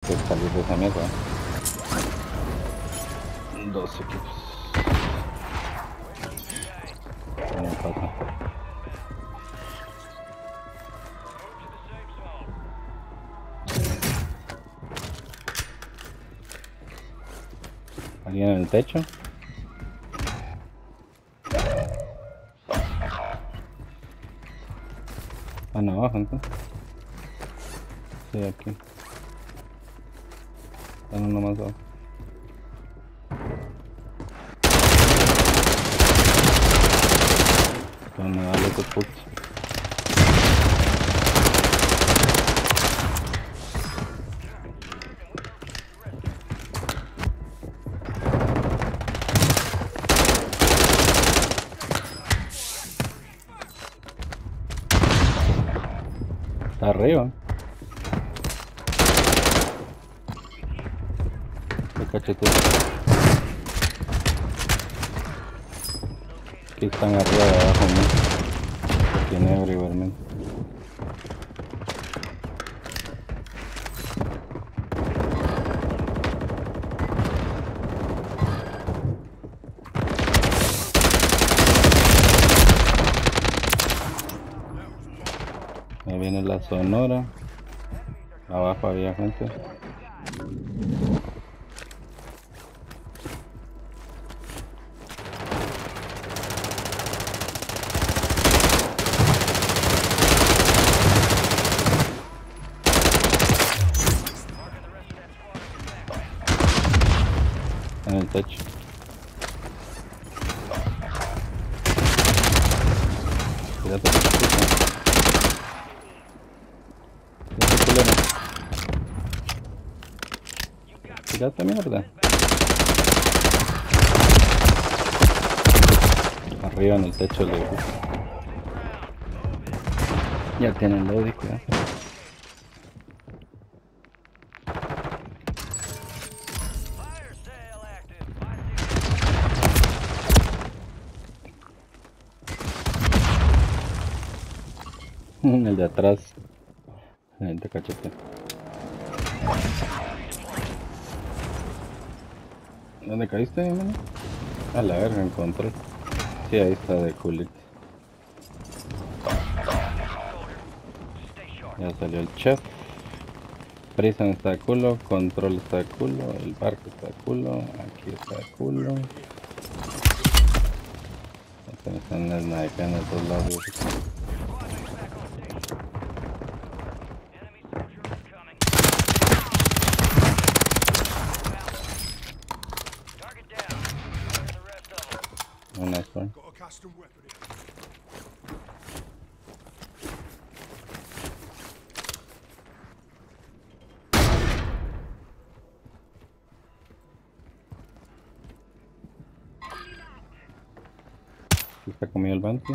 que salir de esa mesa. Dos equipos. No pasa. ¿Alguien en el techo? Están abajo entonces. Sí, aquí. Están uno más abajo. Me da los putos. Está arriba. Me cachetea. Aquí están arriba de abajo, ¿no? Tiene everywhere, Ahí viene la Sonora. Abajo había gente. En el techo. Fíjate, Fíjate, mierda. Arriba en el techo le gusta. Ya tienen Lodi, cuidado. El de atrás. El de cachete. ¿Dónde caíste, hermano? A la verga, encontré. Sí, ahí está de culito. Ya salió el chef. Prison está de culo, control está de culo, el barco está de culo, aquí está de culo. Están las naveganas de todos lados. Una sola. Está comido el banco.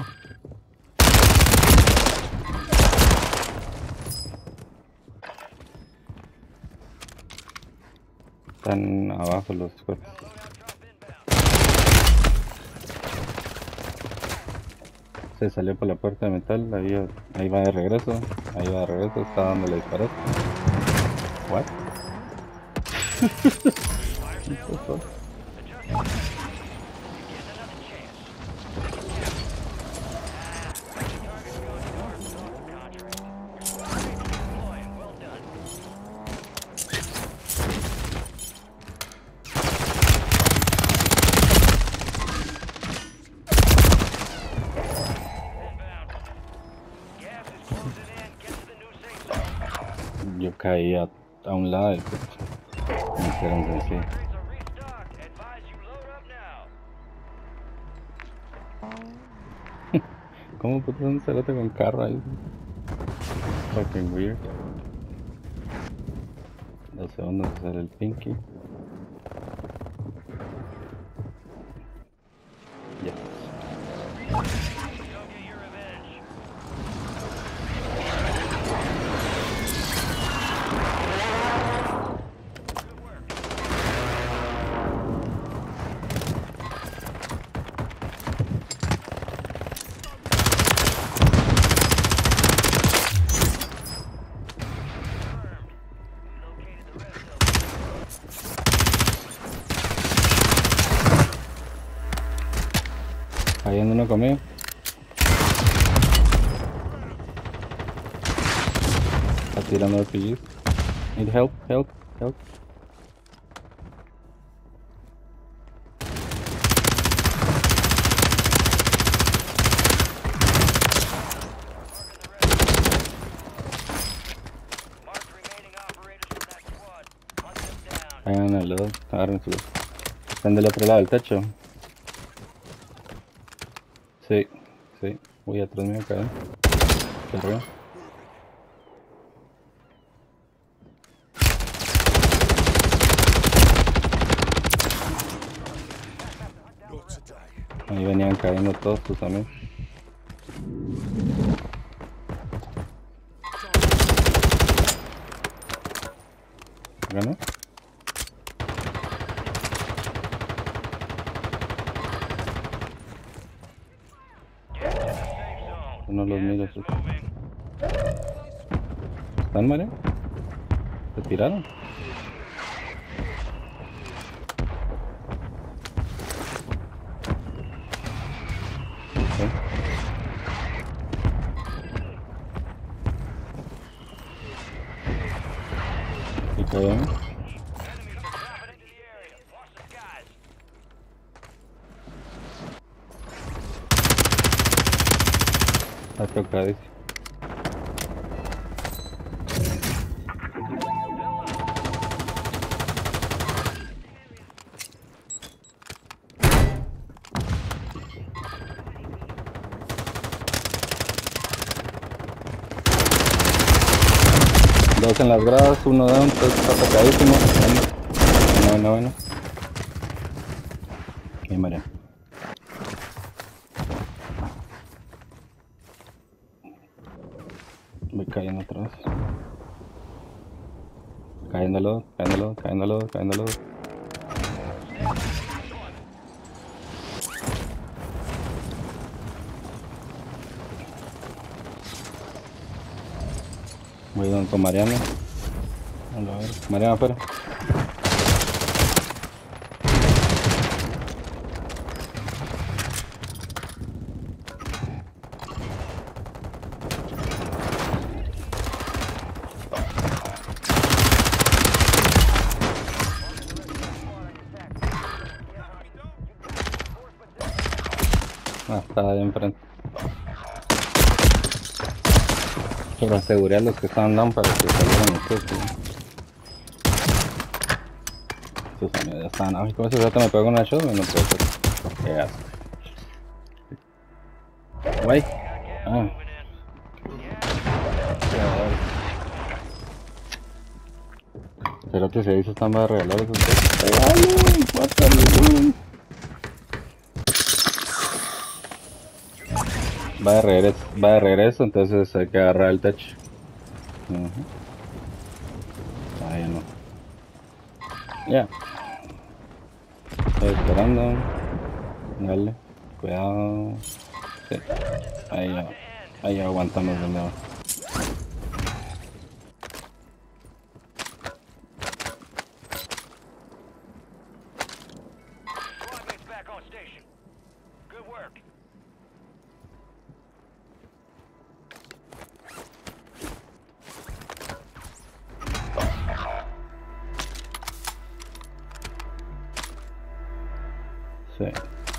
Están abajo los cuerpos. Se salió por la puerta de metal, ahí va de regreso, está dándole disparos. What? Yo caí a un lado del coche. Me hicieron sencillo. ¿Cómo putas un cerote con carro ahí? Fucking weird. 2 segundos de hacer el pinky. Yes. Ahí anda uno conmigo. Está tirando RPGs. Need help, help, help. Hagan al lado, agárrenselo. Están del otro lado del techo. Sí, sí. Voy atrás mío, caen. De arriba. Ahí venían cayendo todos tus amigos. ¿Ganó? No los miro. ¿Están, María? ¿Se tiraron? Sí. ¿Y cayeron? Está tocadísimo. Dos en las gradas, uno down, está tocadísimo. Bueno. Y María. Voy cayendo otra vez. Cayéndolo. Voy con Mariano. A ver, Mariano afuera. Está ahí enfrente. Pero aseguré a los que estaban down para que salieran ustedes. Sus amigos ya estaban. Ay, ¿cómo se trata? Me pego una shot, no puede ser. Qué asco. Guay. Ah. Pero que se hizo están más regalados ustedes. ¡Regalo! ¡Mátalo! Va de regreso, entonces hay que agarrar el techo. Ahí no. Ya. Estoy esperando. Dale. Cuidado. Sí. Ahí aguantamos de nuevo. Sí.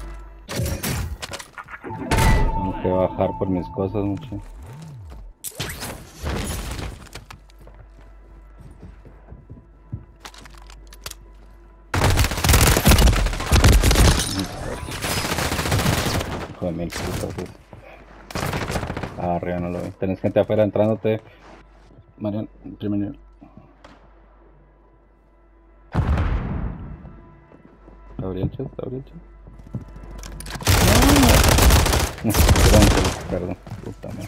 Tengo que bajar por mis cosas mucho. Hijo de mil putas. Arriba no lo vi. Tenés gente afuera entrándote. Marian, primer nivel. Abrí el chat. Perdón, puta madre.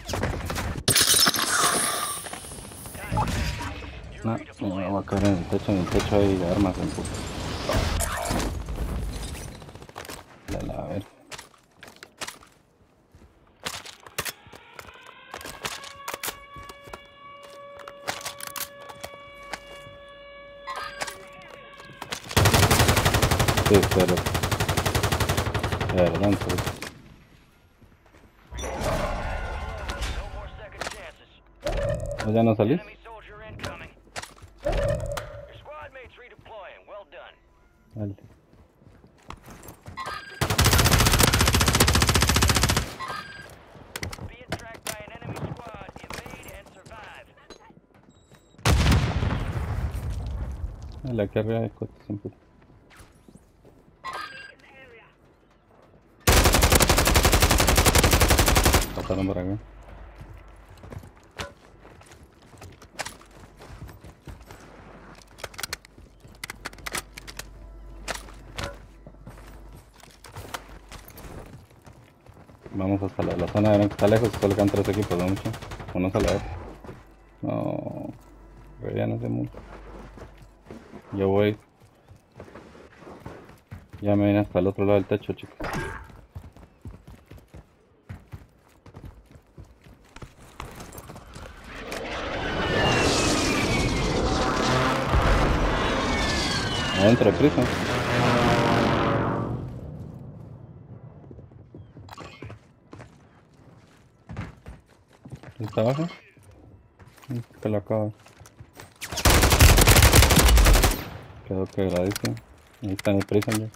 No, me voy a caer en el techo hay armas en puta. Dale, a ver. Sí, pero... Adelante. ¿O ya no salís? Vale. La que arriba de coche siempre. Pasaron por acá. Vamos hasta la zona de que está lejos, solo quedan 3 equipos, no mucho. Uno a la vez. No, ya no sé mucho. Yo voy. Ya me vine hasta el otro lado del techo, chicos. Adentro, prisa. ¿Está abajo? Que lo acaba. Quedó quebradísimo. Ahí está en el prison ya.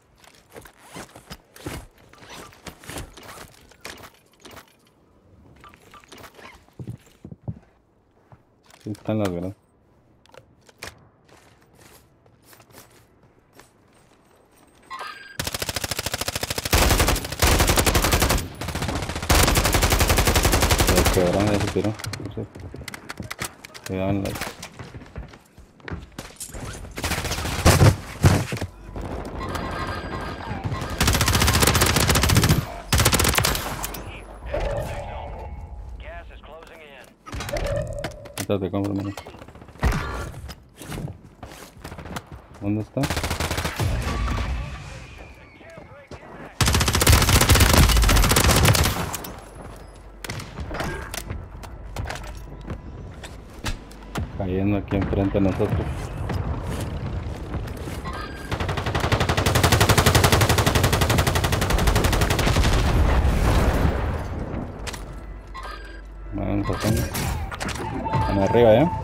Sí están las veras. Se quebraron, ya se tiró. No sé. Quedaban las... Ahorita te compro, hermano. ¿Dónde está? Cayendo aquí enfrente de nosotros. Vamos a hacer. Están arriba ya.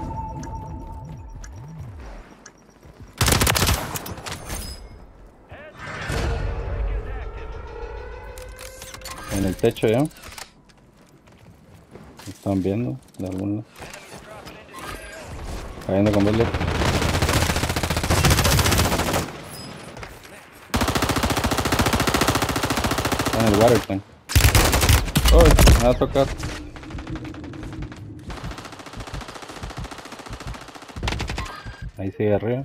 En el techo ya. Están viendo de algún lado. Cayendo con Belly. Está en el water tank. ¡Uy! Me va a tocar. Ahí sigue arriba.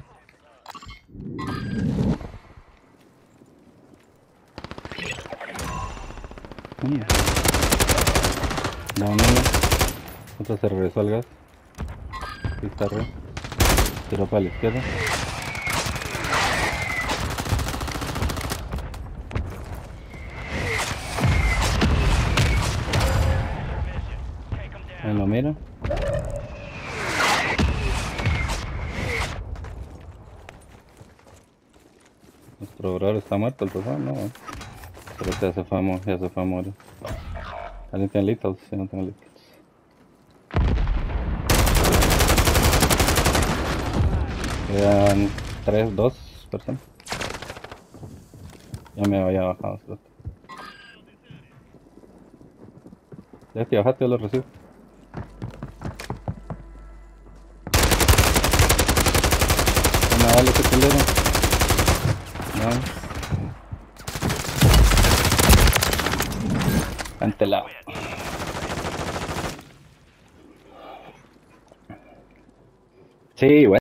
Da uno. Otro se regresó al gas. Aquí está arriba. Tiró para la izquierda. Ahí lo mira. Nuestro brother está muerto, el pasado, no. Pero ya se fue a morir. ¿Alguien tiene litos? Sí, no tengo litos. Quedan 2 personas. Ya me había bajado. Ya que bajaste, yo lo recibo. No, dale, que culero. No. Ante la... Sí, bueno.